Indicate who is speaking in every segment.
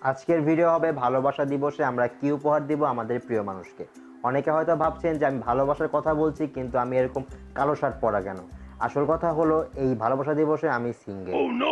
Speaker 1: আজকের ভিডিও হবে ভালোবাসা দিবসে আমরা কি উপহার দিব আমাদের প্রিয় মানুষকে। অনেকে হয়তো ভাবছেন যে আমি ভালোবাসার কথা বলছি কিন্তু আমি এরকম কালো শার্ট পরা কেন। আসল কথা হলো এই ভালোবাসা দিবসে আমি সিঙ্গেল।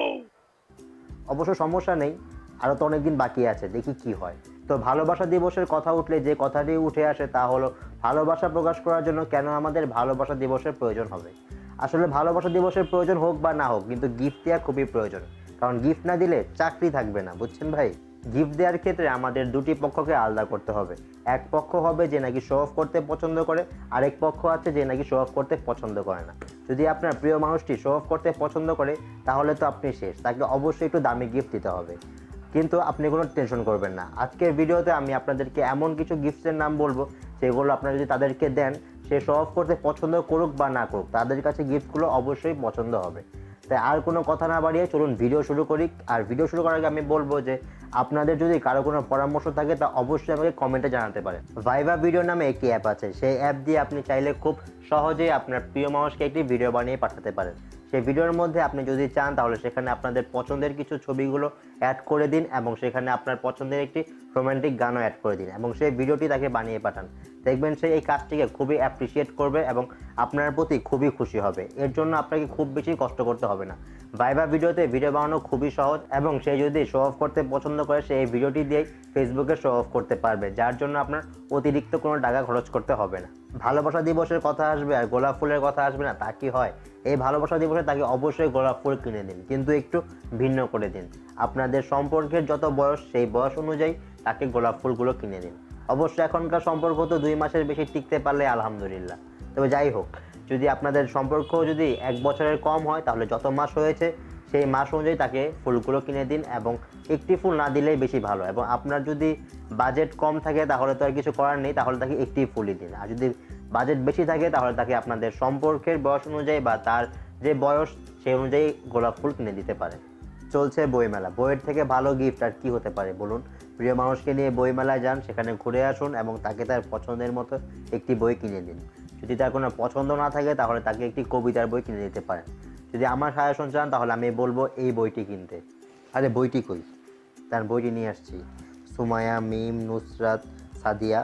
Speaker 1: অবশ্য সমস্যা নেই, আরও তো অনেকদিন বাকি আছে, দেখি কি হয়। তো ভালোবাসা দিবসের কথা উঠলে যে কথাটি উঠে আসে তা হলো ভালোবাসা প্রকাশ করার জন্য কেন আমাদের ভালোবাসা দিবসের প্রয়োজন হবে। আসলে ভালোবাসা দিবসের প্রয়োজন হোক বা না হোক, কিন্তু গিফট দেওয়া খুবই প্রয়োজন, কারণ গিফট না দিলে চাকরি থাকবে না, বুঝছেন ভাই। গিফট দেওয়ার ক্ষেত্রে আমাদের দুটি পক্ষকে আলাদা করতে হবে। এক পক্ষ হবে যে নাকি শো অফ করতে পছন্দ করে, আরেক পক্ষ আছে যে নাকি শো অফ করতে পছন্দ করে না। যদি আপনার প্রিয় মানুষটি শো অফ করতে পছন্দ করে তাহলে তো আপনি শেষ, তাকে অবশ্যই একটু দামি গিফট দিতে হবে। কিন্তু আপনি কোনো টেনশন করবেন না, আজকের ভিডিওতে আমি আপনাদেরকে এমন কিছু গিফটের নাম বলবো যেগুলো আপনারা যদি তাদেরকে দেন, সে শো অফ করতে পছন্দ করুক বা না করুক, তাদের কাছে গিফটগুলো অবশ্যই পছন্দ হবে। তাই আর কোনো কথা না বাড়িয়ে চলুন ভিডিও শুরু করি। আর ভিডিও শুরু করার আগে আমি বলবো যে আপনাদের যদি কারো কোনো পরামর্শ থাকে তা অবশ্যই আমাকে কমেন্টে জানাতে পারেন। ভাইবা ভিডিও নামে একটি অ্যাপ আছে, সেই অ্যাপ দিয়ে আপনি চাইলে খুব সহজেই আপনার প্রিয় মানুষকে একটি ভিডিও বানিয়ে পাঠাতে পারেন। সেই ভিডিওর মধ্যে আপনি যদি চান তাহলে সেখানে আপনাদের পছন্দের কিছু ছবিগুলো অ্যাড করে দিন এবং সেখানে আপনার পছন্দের একটি রোমান্টিক গানও অ্যাড করে দিন এবং সেই ভিডিওটি তাকে বানিয়ে পাঠান। দেখবেন সে এই কাজটিকে খুবই অ্যাপ্রিসিয়েট করবে এবং আপনার প্রতি খুবই খুশি হবে। এর জন্য আপনাকে খুব বেশি কষ্ট করতে হবে না। ভাইবা ভিডিওতে ভিডিও বানানো খুবই সহজ এবং সে যদি শো অফ করতে পছন্দ করে সে এই ভিডিওটি দিয়েই ফেসবুকে শো অফ করতে পারবে, যার জন্য আপনার অতিরিক্ত কোনো টাকা খরচ করতে হবে না। ভালোবাসা দিবসের কথা আসবে আর গোলাপ ফুলের কথা আসবে না, তা কি হয়? এই ভালোবাসা দিবসে তাকে অবশ্যই গোলাপ ফুল কিনে দিন, কিন্তু একটু ভিন্ন করে দিন। আপনাদের সম্পর্কের যত বয়স সেই বয়স অনুযায়ী তাকে গোলাপ ফুলগুলো কিনে দিন। অবশ্যই এখনকার সম্পর্ক তো 2 মাসের বেশি টিকতে পারলে আলহামদুলিল্লাহ। তবে যাই হোক, যদি আপনাদের সম্পর্ক যদি 1 বছরের কম হয় তাহলে যত মাস হয়েছে সেই মাস অনুযায়ী তাকে ফুলগুলো কিনে দিন এবং একটি ফুল না দিলেই বেশি ভালো। এবং আপনার যদি বাজেট কম থাকে তাহলে তো আর কিছু করার নেই, তাহলে তাকে একটি ফুলই দিন। আর যদি বাজেট বেশি থাকে তাহলে তাকে আপনাদের সম্পর্কের বয়স অনুযায়ী বা তার যে বয়স সেই অনুযায়ী গোলাপ ফুল কিনে দিতে পারেন। চলছে বইমেলা, বইয়ের থেকে ভালো গিফট আর কি হতে পারে বলুন? প্রিয় মানুষকে নিয়ে বইমেলায় যান, সেখানে ঘুরে আসুন এবং তাকে তার পছন্দের মতো একটি বই কিনে দিন। যদি তার কোনো পছন্দ না থাকে তাহলে তাকে একটি কবিতার বই কিনে দিতে পারেন। যদি আমার সাজেশন চান তাহলে আমি বলবো এই বইটি কিনতে। আরে বইটি কই? তার বইটি নিয়ে আসছি। সুমায়া, মিম, নুসরাত, সাদিয়া,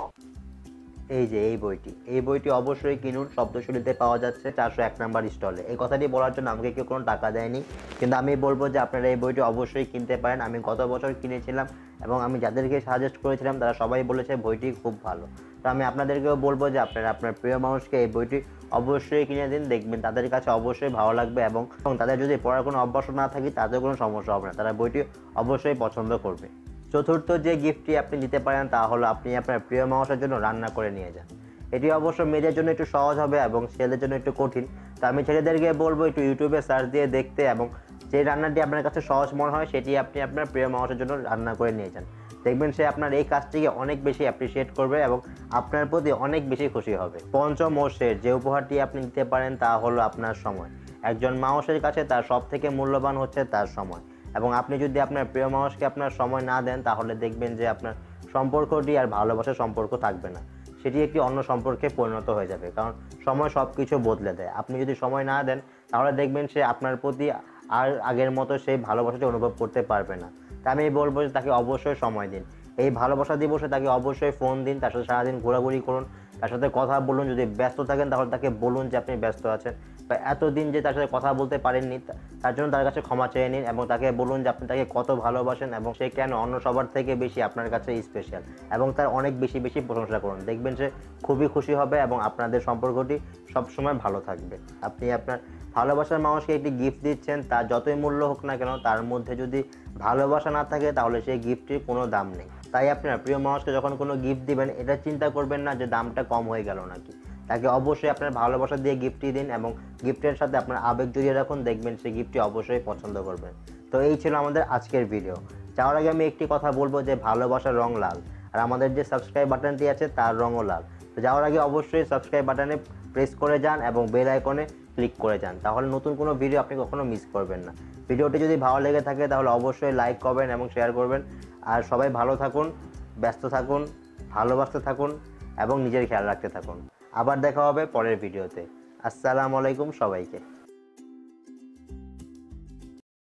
Speaker 1: এই যে এই বইটি অবশ্যই কিনুন। শব্দশুলিতে পাওয়া যাচ্ছে 401 নাম্বার স্টলে। এই কথাটি বলার জন্য আমাকে কেউ কোনো টাকা দেয়নি, কিন্তু আমি বলবো যে আপনারা এই বইটি অবশ্যই কিনতে পারেন। আমি গত বছর কিনেছিলাম এবং আমি যাদেরকে সাজেস্ট করেছিলাম তারা সবাই বলেছে বইটি খুব ভালো। তো আমি আপনাদেরকেও বলবো যে আপনারা আপনার প্রিয় মানুষকে এই বইটি অবশ্যই কিনে দিন, দেখবেন তাদের কাছে অবশ্যই ভালো লাগবে এবং তাদের যদি পড়ার কোনো অভ্যাস না থাকে তাদের কোনো সমস্যা হবে না, তারা বইটি অবশ্যই পছন্দ করবে। চতুর্থ যে গিফটটি আপনি দিতে পারেন তা হলো আপনি আপনার প্রিয় মানুষের জন্য রান্না করে নিয়ে যান। এটি অবশ্য মেয়েদের জন্য একটু সহজ হবে এবং ছেলেদের জন্য একটু কঠিন। তো আমি ছেলেদেরকে বলবো একটু ইউটিউবে সার্চ দিয়ে দেখতে এবং যে রান্নাটি আপনার কাছে সহজ মনে হয় সেটি আপনি আপনার প্রিয় মানুষের জন্য রান্না করে নিয়ে যান। দেখবেন সে আপনার এই কাজটিকে অনেক বেশি অ্যাপ্রিসিয়েট করবে এবং আপনার প্রতি অনেক বেশি খুশি হবে। পঞ্চম ও শেষ যে উপহারটি আপনি দিতে পারেন তা হলো আপনার সময়। একজন মানুষের কাছে তার সব থেকে মূল্যবান হচ্ছে তার সময়, এবং আপনি যদি আপনার প্রিয় মানুষকে আপনার সময় না দেন তাহলে দেখবেন যে আপনার সম্পর্কটি আর ভালোবাসার সম্পর্ক থাকবে না, সেটি একটি অন্য সম্পর্কে পরিণত হয়ে যাবে। কারণ সময় সব কিছু বদলে দেয়। আপনি যদি সময় না দেন তাহলে দেখবেন সে আপনার প্রতি আর আগের মতো সেই ভালোবাসাটি অনুভব করতে পারবে না। তাই আমি বলবো যে তাকে অবশ্যই সময় দিন। এই ভালোবাসা দিবসে তাকে অবশ্যই ফোন দিন, তার সাথে সারাদিন ঘোরাঘুরি করুন, তার সাথে কথা বলুন। যদি ব্যস্ত থাকেন তাহলে তাকে বলুন যে আপনি ব্যস্ত আছেন, বা এতদিন যে তার সাথে কথা বলতে পারেননি তার জন্য তার কাছে ক্ষমা চেয়ে নিন এবং তাকে বলুন যে আপনি তাকে কত ভালোবাসেন এবং সে কেন অন্য সবার থেকে বেশি আপনার কাছে স্পেশাল, এবং তার অনেক বেশি বেশি প্রশংসা করুন। দেখবেন সে খুবই খুশি হবে এবং আপনাদের সম্পর্কটি সবসময় ভালো থাকবে। আপনি আপনার ভালোবাসার মানুষকে একটি গিফট দিচ্ছেন, তার যতই মূল্য হোক না কেন তার মধ্যে যদি ভালোবাসা না থাকে তাহলে সেই গিফটটির কোনো দাম নেই। তাই আপনার প্রিয় মানুষকে যখন কোনো গিফট দিবেন এটা চিন্তা করবেন না যে দামটা কম হয়ে গেল নাকি। তাকে অবশ্যই আপনার ভালোবাসা দিয়ে গিফটটি দিন এবং গিফটের সাথে আপনার আবেগ জড়িয়ে রাখুন, দেখবেন সেই গিফটটি অবশ্যই পছন্দ করবেন। তো এই ছিল আমাদের আজকের ভিডিও। যাওয়ার আগে আমি একটি কথা বলবো যে ভালোবাসার রং লাল আর আমাদের যে সাবস্ক্রাইব বাটনটি আছে তার রঙও লাল। তো যাওয়ার আগে অবশ্যই সাবস্ক্রাইব বাটনে প্রেস করে যান এবং বেল আইকনে ক্লিক করে যান, তাহলে নতুন কোনো ভিডিও আপনি কখনো মিস করবেন না। ভিডিওটি যদি ভালো লেগে থাকে তাহলে অবশ্যই লাইক করবেন এবং শেয়ার করবেন। আর সবাই ভালো থাকুন, ব্যস্ত থাকুন, ভালোবাসতে থাকুন এবং নিজের খেয়াল রাখতে থাকুন। আবার দেখা হবে পরের ভিডিওতে। আসসালামু আলাইকুম সবাইকে।